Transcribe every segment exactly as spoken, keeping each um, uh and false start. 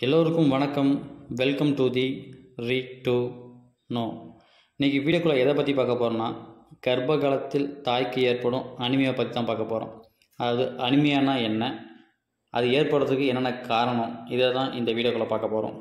எல்லோருக்கும் வணக்கம். Welcome to the Read to Know. இன்றைக்கி வீடியோக்குள்ளே எதை பற்றி பார்க்க போகிறோன்னா, கர்ப்ப காலத்தில் தாய்க்கு ஏற்படும் அனிமியா பற்றி தான் பார்க்க போகிறோம். அதாவது அனிமியானா என்ன, அது ஏற்படுறதுக்கு என்னென்ன காரணம், இதை தான் இந்த வீடியோக்குள்ளே பார்க்க போகிறோம்.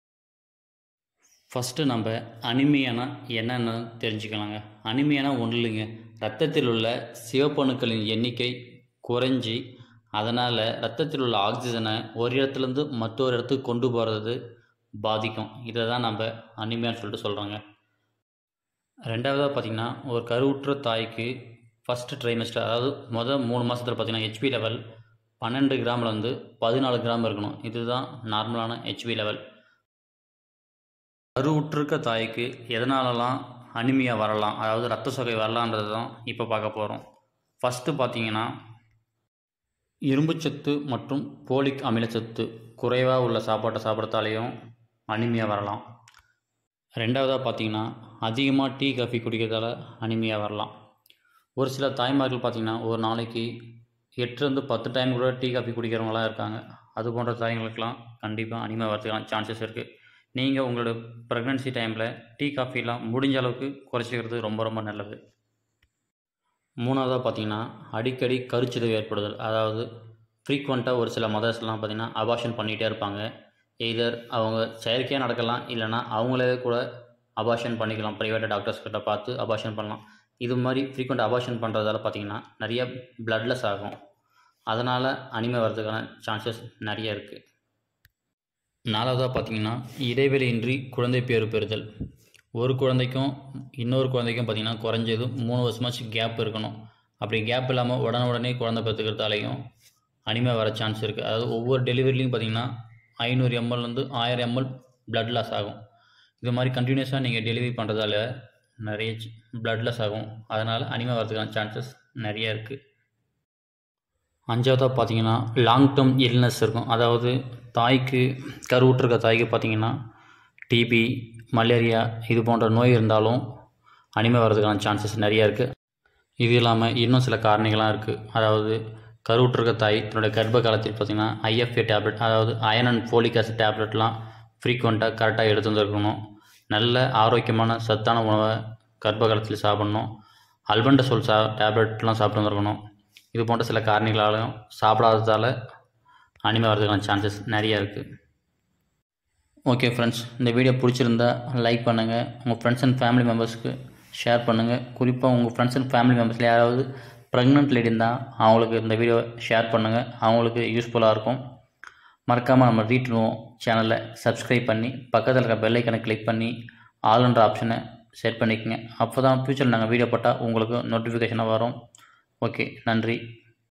ஃபஸ்ட்டு நம்ம அனிமியானா என்னென்னு தெரிஞ்சுக்கலாங்க. அனிமியானா ஒன்றும் இல்லைங்க, ரத்தத்தில் உள்ள சிவப்பணுக்களின் எண்ணிக்கை குறைஞ்சி அதனால் ரத்தத்தில் உள்ள ஆக்சிஜனை ஒரு இடத்துலேருந்து மற்றொரு இடத்துக்கு கொண்டு போகிறது பாதிக்கும். இதை தான் நம்ம அனிமியான்னு சொல்லிட்டு சொல்கிறாங்க. ரெண்டாவதாக பார்த்திங்கன்னா, ஒரு கருவுற்ற தாய்க்கு ஃபஸ்ட்டு ட்ரைமஸ்டர், அதாவது மொதல் மூணு மாதத்தில் பார்த்திங்கன்னா ஹெச்பி லெவல் பன்னெண்டு கிராம்லேருந்து பதினாலு கிராம் இருக்கணும். இதுதான் நார்மலான ஹெச்பி லெவல். கருவுற்றிருக்க தாய்க்கு எதனாலலாம் அனிமியா வரலாம், அதாவது ரத்த சோகை வரலான்றது தான் இப்போ பார்க்க போகிறோம். ஃபஸ்ட்டு பார்த்திங்கன்னா, இரும்புச்சத்து மற்றும் போலிக் அமிலச்சத்து குறைவாக உள்ள சாப்பாட்டை சாப்பிட்றதாலேயும் அனிமியா வரலாம். ரெண்டாவதாக பார்த்திங்கன்னா, அதிகமாக டீ காஃபி குடிக்கிறதால அனிமியா வரலாம். ஒரு சில தாய்மார்கள் பார்த்திங்கன்னா ஒரு நாளைக்கு எட்டுலேருந்து பத்து டைம் கூட டீ காஃபி குடிக்கிறவங்களாம் இருக்காங்க. அது போன்ற தாய்களுக்கெல்லாம் கண்டிப்பாக அனிமியா வரதுக்கான சான்சஸ் இருக்குது. நீங்கள் உங்களோட ப்ரெக்னென்சி டைமில் டீ காஃபிலாம் முடிஞ்ச அளவுக்கு குறைச்சிக்கிறது ரொம்ப ரொம்ப நல்லது. மூணாவதாக பார்த்திங்கன்னா, அடிக்கடி கருச்சிதைவு ஏற்படுதல், அதாவது ஃப்ரீக்வெண்ட்டாக ஒரு சில மதர்ஸ்லாம் பார்த்திங்கன்னா அபார்ஷன் பண்ணிகிட்டே இருப்பாங்க. எய்தர் அவங்க செயற்கையாக நடக்கலாம், இல்லைனா அவங்களே கூட அபார்ஷன் பண்ணிக்கலாம். ப்ரைவேட்டாக டாக்டர்ஸ் கிட்ட பார்த்து அபார்ஷன் பண்ணலாம். இது மாதிரி ஃப்ரீக்வெண்ட் அபார்ஷன் பண்ணுறதால பார்த்திங்கன்னா நிறைய பிளட்லெஸ் ஆகும். அதனால் அனிமியா வரதுக்கான சான்சஸ் நிறைய இருக்குது. நாலாவதாக பார்த்திங்கன்னா, இடைவெளியின்றி குழந்தை பேறு பெறுதல். ஒரு குழந்தைக்கும் இன்னொரு குழந்தைக்கும் பார்த்திங்கன்னா குறைஞ்சது மூணு வருஷமாச்சு கேப் இருக்கணும். அப்படி கேப் இல்லாமல் உடனே உடனே குழந்தை பெற்றுக்கிறதாலையும் அனிமியா வர சான்ஸ் இருக்குது. அதாவது ஒவ்வொரு டெலிவரிலையும் பார்த்திங்கன்னா ஐநூறு எம்எல்லேருந்து ஆயிரம் எம்எல் பிளட் லாஸ் ஆகும். இது மாதிரி கண்டினியூஸாக நீங்கள் டெலிவரி பண்ணுறதால நிறைய பிளட் லாஸ் ஆகும். அதனால் அனிமியா வரதுக்கான சான்சஸ் நிறைய இருக்குது. அஞ்சாவதாக பார்த்திங்கன்னா, லாங் டேர்ம் இல்னஸ் இருக்கும். அதாவது தாய்க்கு கருவுற்றிருக்க தாய்க்கு பார்த்திங்கன்னா டிபி, மலேரியா இது போன்ற நோய் இருந்தாலும் அனிமியா வரதுக்கான சான்சஸ் நிறையா இருக்குது. இது இல்லாமல் இன்னும் சில காரணிகளாக இருக்குது. அதாவது கருவுற்றிருக்க தாய் தன்னுடைய கர்ப்ப காலத்தில் பார்த்திங்கன்னா ஐஎஃப்ஏ டேப்லெட், அதாவது அயன் அண்ட் ஃபோலிக் ஆசிட் டேப்லெட்லாம் ஃப்ரீக்வெண்ட்டாக கரெக்டாக எடுத்து வந்துருக்கணும். நல்ல ஆரோக்கியமான சத்தான உணவை கர்ப்ப காலத்தில் சாப்பிட்ணும். அல்பண்டசோல் சா டேப்லெட்லாம் சாப்பிட்டு வந்துருக்கணும். இது போன்ற சில காரணிகளாலும் சாப்பிடாததால் அனிமியா வரதுக்கான சான்சஸ் நிறையா இருக்குது. ஓகே ஃப்ரெண்ட்ஸ், இந்த வீடியோ பிடிச்சிருந்தா லைக் பண்ணுங்கள், உங்கள் ஃப்ரெண்ட்ஸ் அண்ட் ஃபேமிலி மெம்பர்ஸ்க்கு ஷேர் பண்ணுங்கள். குறிப்பாக உங்கள் ஃப்ரெண்ட்ஸ் அண்ட் ஃபேமிலி மெம்பர்ஸில் யாராவது ப்ரெக்னென்ட் லேடி இருந்தால் அவங்களுக்கு இந்த வீடியோ ஷேர் பண்ணுங்கள், அவங்களுக்கு யூஸ்ஃபுல்லாக இருக்கும். மறக்காமல் நம்ம ரீட் டு நோ சேனலை சப்ஸ்கிரைப் பண்ணி பக்கத்தில் இருக்க பெல் ஐக்கனை கிளிக் பண்ணி ஆல்ன்ற ஆப்ஷனை செட் பண்ணிக்கங்க. அப்போ தான் ஃப்யூச்சரில் நாங்கள் வீடியோ போட்டால் உங்களுக்கு நோட்டிஃபிகேஷனாக வரும். ஓகே, நன்றி.